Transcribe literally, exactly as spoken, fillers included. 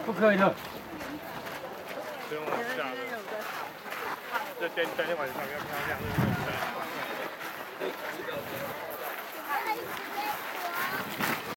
不可以的。 不用往下了。这今今天晚上要漂亮，这个。